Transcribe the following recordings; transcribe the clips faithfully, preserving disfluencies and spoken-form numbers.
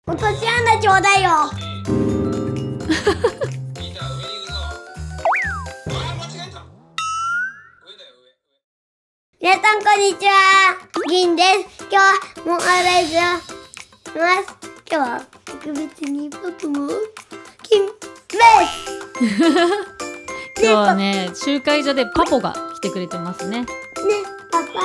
落とし穴ちょうだいよ。皆さんこんにちは、銀です。今日はモンアライズをします。今日は特別に僕も金です。 今日はね、集会所でパポが来てくれてますね。 ね、パパ。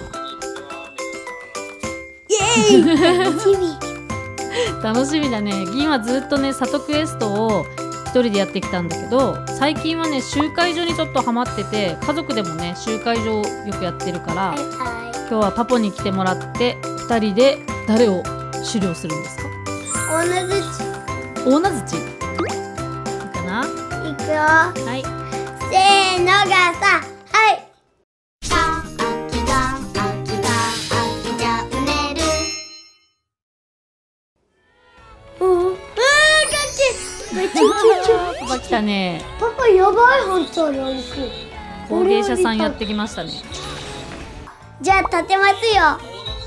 イエーイ。楽しみ。 楽しみだね。銀はずっとね、里クエストを一人でやってきたんだけど、最近はね、集会所にちょっとハマってて、家族でもね、集会所をよくやってるから、 はいはい、 今日はパポに来てもらってふたりで誰を狩猟するんですか？ 大名づち。 大名づちいいかな？ いくよ。 はい、 せーのがさ、はい。 パパ来たね。 パパやばい、本当においしい。 工芸者さんやってきましたね。 じゃあ立てますよ。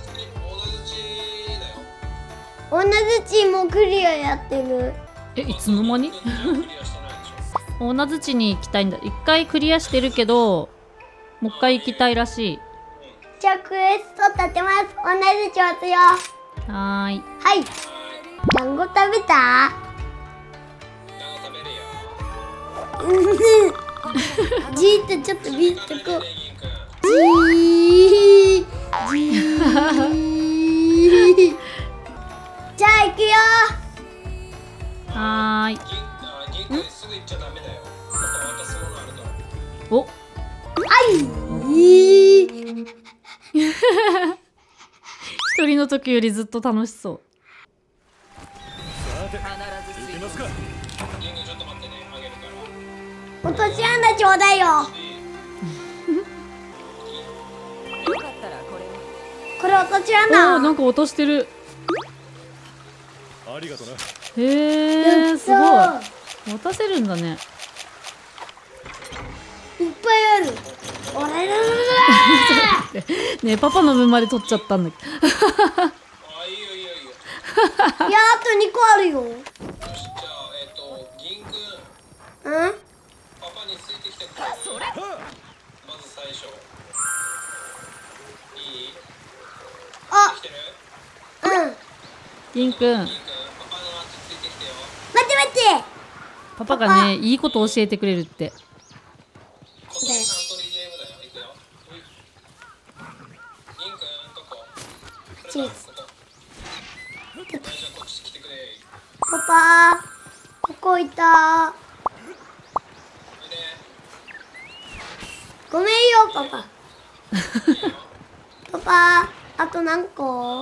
大名づちもクリアやってる。 え、いつの間に？大名づちに行きたいんだ。一回クリアしてるけど、もう一回行きたいらしい。 じゃあクエスト立てます。大名づち押すよ。 はーい。 はい。団子食べた？じーっとちょっと見とこう。じーじーじゃあ行くよ。 はーい。お、 はい一人の時よりずっと楽しそう。 落とし穴ちょうだいよ。これ落としお穴。 ー、なんか落としてる。 ありがとな。 へー、すごい。持たせるんだね。 いっぱいある。俺のねえ、パパの分まで取っちゃったんだけど。 いや、あとにこあるよ。うん？ パパについてきてくれる？まず最初。いい？ あ、 来てる？ うん。 銀くん、 パパのあっちついてきてよ。 待って待って。 パパがね、いいこと教えてくれるって。 こそりサントリーゲームだよ。いくよ。銀くん、どこ？ チーズ。 ここ。はい、じゃあこっち来てくれ。 パパ、ここいた。 おいで。 ごめんよ、パパ。パパ、あと何個？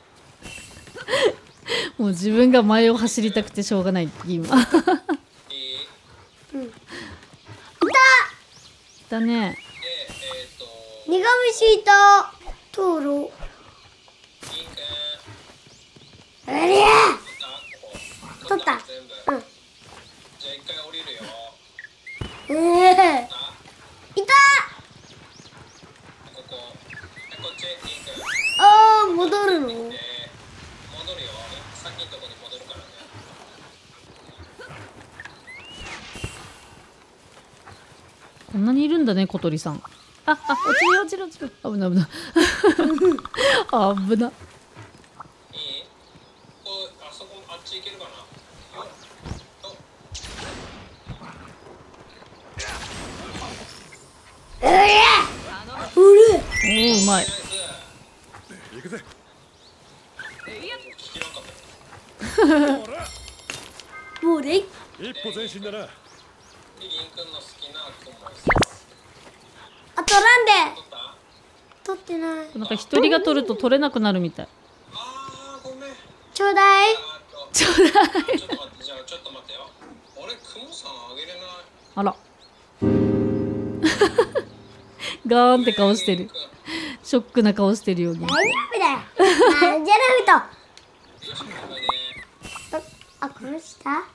もう自分が前を走りたくてしょうがない銀は。 いい？ うん。いた。 だね。 で、えっと、 苦虫いた。トロ。 銀くん。 ありゃ。 あ、ここ。 取った。 全部。 うん。 じゃあ一回降りるよ。 ええ。 あ、 いた。 ここ。はい、こっち、銀くん。 ああ、戻るの？ で、戻るよ。さっきのとこに戻るからね。 こんなにいるんだね、小鳥さん。あ、あ、落ちる落ちる落ちる。危ない危ない。危ない。 いい？こう、あそこ、あっち行けるかな？よっ。と。 うりゃ。うる。 おー、うまい。 ナイス。 行くぜ。 聞きなかった。 もうで。 一歩前進だな。 で、銀くんの好きな雲です。 あ、取らんで。 取った？ 取ってない。 なんか一人が取ると取れなくなるみたい。 あー、ごめん。 ちょうだい。 あーとちょうだい。 ちょっと待って、じゃあちょっと待ってよ。俺、雲さんあげれない。 あら。ガーンって顔してる。ショックな顔してるよ銀。 大丈夫だよ。なんじゃなくと。あ、この下。 うん、これね。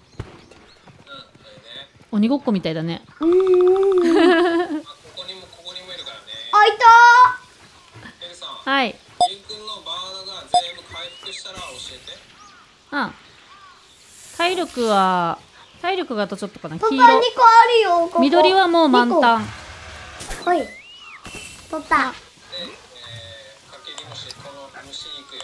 鬼ごっこみたいだね。 うーん。 あ、ここにも、ここにもいるからね。 あ、いたエルさん、 はい。 銀くんのバードが全部回復したら教えて。 あ、体力は体力があとちょっとかな。 パパ黄にこあ色、 るよ。ここ緑はもう満タン。 ほい。取った。 で、えー、かけり虫、この虫に行くよ。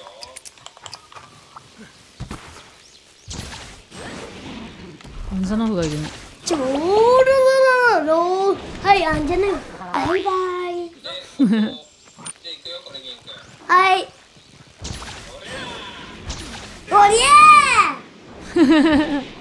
アンジャナフがいるね。 ちょーろろろろ。はい、あんじゃない。バイバイ。 で、ここで行くよ、これ、銀くん。 はい。おりゃー。 銀くん、上に行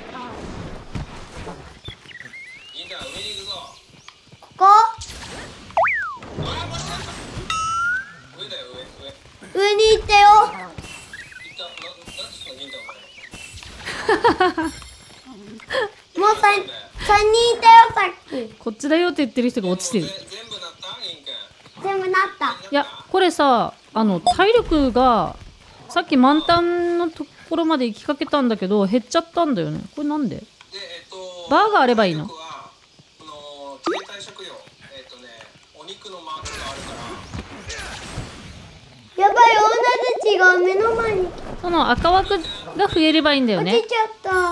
くぞ。 ここ。 あー、間違った。上だよ、上、上。 上に行ったよ。 行った、な、なんつうの、銀くん、お前。 もう三、三人いたよ、さっき。 こっちだよって言ってる人が落ちてる。 ぜ全部なった銀くん。 全部なった。 いや、これさ、あの体力がさっき満タンのところまで行きかけたんだけど減っちゃったんだよね。これなんで？ で、えっと、 バーがあればいいの？ 体力はこの低体食用、えっとね、お肉のマークがあるから。 やばい、女たちが目の前にその赤枠が増えればいいんだよね落ち。ちゃった。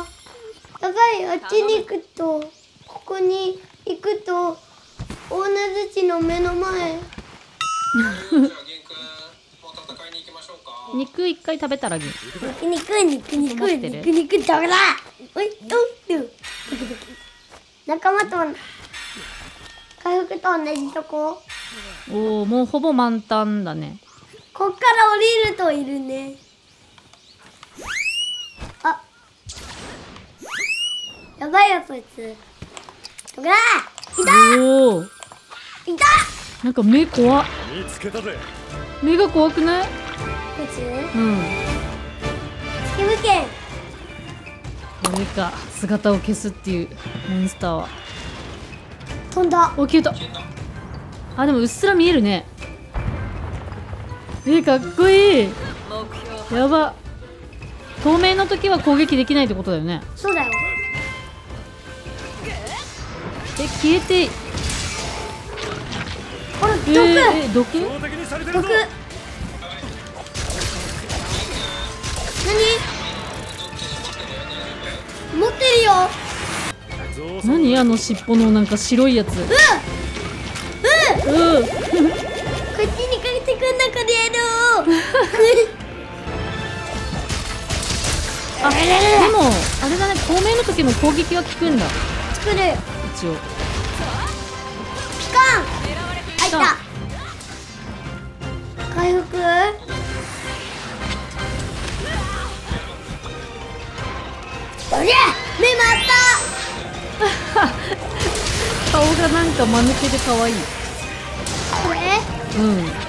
やばい、あっちに行くと、ここに行くと、女たちの目の前。 じゃあ、銀くん、もう戦いに行きましょうか。 肉一回食べたらぎ。 肉肉肉肉持ってる肉肉だから。おい、おう、仲間と回復と同じとこ。 おお、もうほぼ満タンだね。 こっから降りるといるね。あ、やばいよこいつ。ほら、いおお、 たいた。 なんか目怖っ。 見つけたぜ。 目が怖くない？ こいつうん。 つけむけん。 誰か姿を消すっていうモンスターは。 飛んだ。 お、消えた。あ、でもうっすら見えるね。え、かっこいい。やば。透明の時は攻撃できないってことだよね。 そうだよ。 え、消えて。 これえ毒、 ー、え毒？ 標的にされてる毒。 ぞ。 何？持ってるよ。 ゾウさん何あの尻尾のなんか白いやつ。うん。 うん。 うん。 こっちにかけてくんな、この野郎。 あ、でもあれだね、透明の時も攻撃は効くんだ。 作る。 一応。 ピカン。あ、いた。回復。おりゃ、目回った。 顔がなんか間抜けで可愛い。 これうん。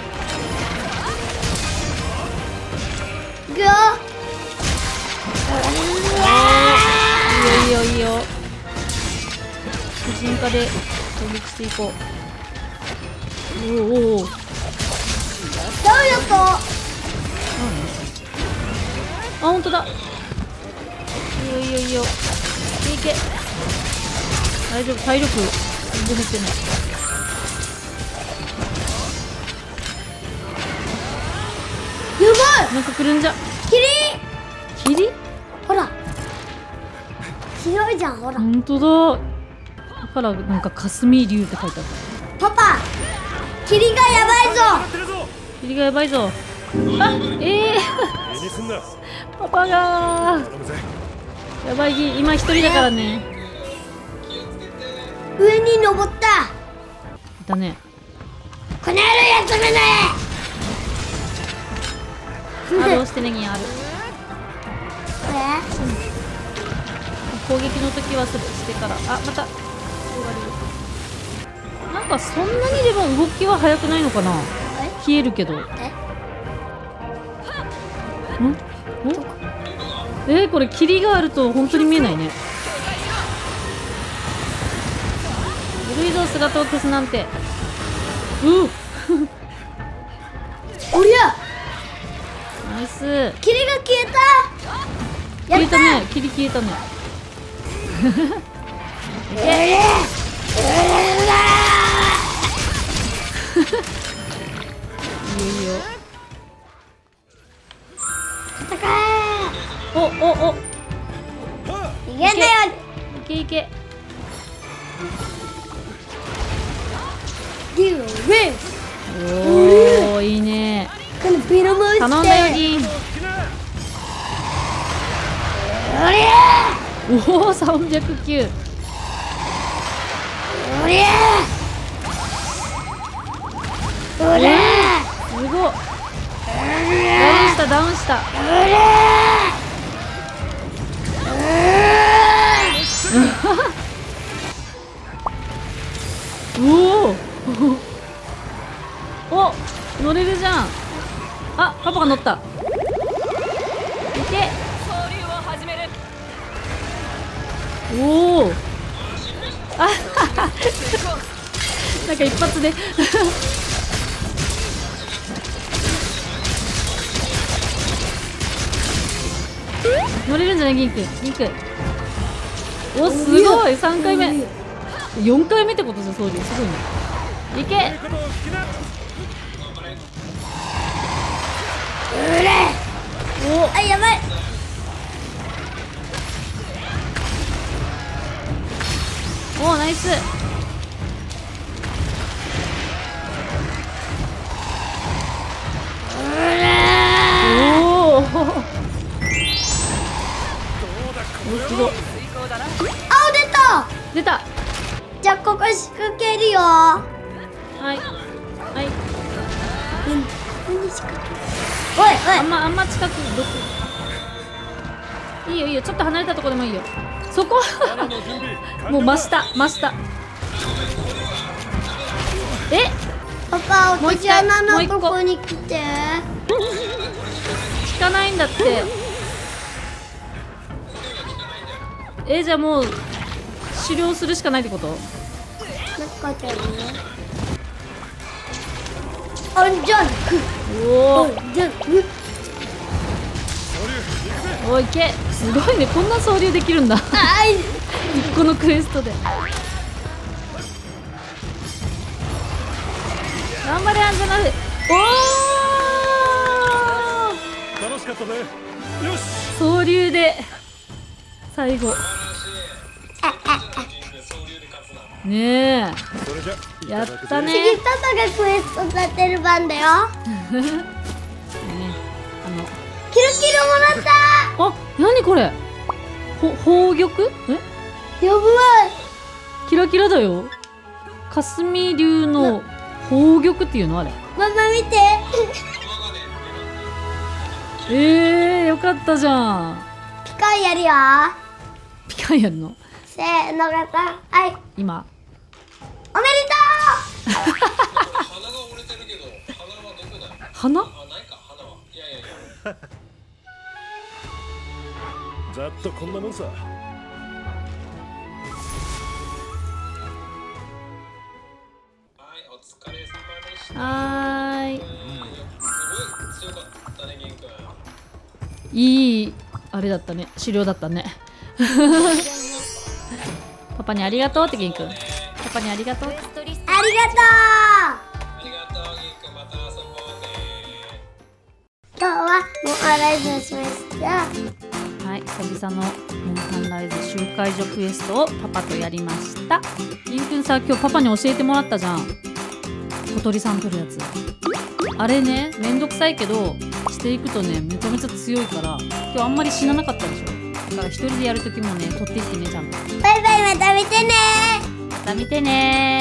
いくよ。 いいよいいよいいよ。婦人科で攻撃していこう。おおおお。 ダウヨット。 あ、本当だ。いいよいいよいいよ。いけいけ。大丈夫、体力全然減ってない。 やばい。 なんか来るんじゃ。 キリ。 霧？ ほら。広いじゃん、ほら。 本当だ。だからなんか霞竜って書いてあった。 パパ。霧がやばいぞ。 やってるぞ。 霧がやばいぞ。あ、ええ気にすんな。 ー、パパが頼むぜ。 ーやばい、今一人だからね。 上に登った。 だね。 この野郎休めない。 あ、どうしてネギある。 これ攻撃の時はするしてから。あ、またなんかそんなにでも動きは速くないのかな。消えるけど。ん？ん？えー、これ霧があると本当に見えないね。ずるいぞ、姿を消すなんて。うっおりゃ、 ナイス。 霧が消えた。 消えやったね。霧消えたね。いけ。いいよいいよ。 戦え。 おおお逃げんなよ。 いけいけ。 ギューウェイ。 おおいいね。 このベロモンして。 頼んだよ銀。 おりゃおおさんびゃくきゅう。 おりゃおりゃすごい。ダウンしたダウンした。おおお乗れるじゃん。あパパが乗った。いけ。おおあなんか一発で乗れるんじゃない銀くん銀くん。おすごいさんかいめよんかいめってことじゃん総理。すごいね。いけ。おあ、やばい。 おナイス。おおすごい。 あ、出た。 出た。 じゃあここ仕掛けるよ。 はいはい何仕掛ける。おいおい。 あんまあんま近くどこいいよいいよ。ちょっと離れたところでもいいよ。そこもう真下真下。えパパ、 もう一回おじゃなもう一個のとこに来て。 効かないんだって。えじゃあもう狩猟するしかないってこと？ なんかじゃね。あんじゃんく。 おあんじゃんく。 おおいけ。すごいねこんな操縦できるんだ。 あい。 このクエストで頑張れアンジェナフ。お楽しかったね。よし。 お操縦で最後ねそれじゃえやったね。 次パパがクエストさせる番だよ。 ねあキルキルもらった。 のあ何これほ宝玉えやばい。 キラキラだよ。霞流の宝玉っていうのあれ。 ママ見て。 えー、よかったじゃん。 ピカンやるよ。 ピカンやるのせーのがさ、はい。 今。 おめでとう。 鼻が折れてるけど、鼻はどこだよ。 花あ、ないか、鼻は。いやいやいや。 ざっとこんなもんさ。 はい、お疲れ様でした。 はーい。 すごい強かったね、ゲン君。 いいあれだったね。狩猟だったね。パパにありがとうってゲン君。パパにありがとう。 ありがとう。 ありがとう、ゲン君。また遊ぼうね。 今日はもうアライズをしました。 はい、久々のモンハンライズ集会所クエストをパパとやりました。ゲン君さ、今日パパに教えてもらったじゃん。小鳥さん取るやつ。あれね、めんどくさいけどしていくとね、めちゃめちゃ強いから今日あんまり死ななかったでしょ。だから一人でやるときもね、取っていってね、ちゃんと。 バイバイ、また見てね。 また見てねー。